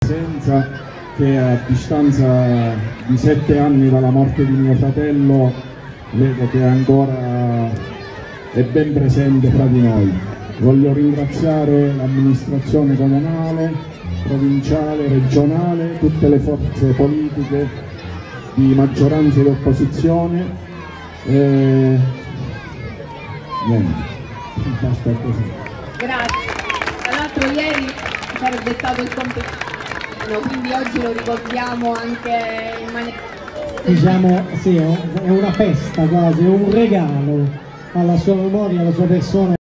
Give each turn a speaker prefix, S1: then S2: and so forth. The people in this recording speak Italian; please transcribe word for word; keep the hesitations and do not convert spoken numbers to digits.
S1: Senza che a distanza di sette anni dalla morte di mio fratello vedo che ancora è ben presente fra di noi. Voglio ringraziare l'amministrazione comunale, provinciale, regionale, tutte le forze politiche di maggioranza e di opposizione. E... niente, basta così.
S2: Grazie. Tra l'altro ieri ci era dettato il compleanno, quindi oggi lo ricordiamo anche in maniera...
S3: Diciamo, sì, è una festa quasi, è un regalo alla sua memoria, alla sua persona.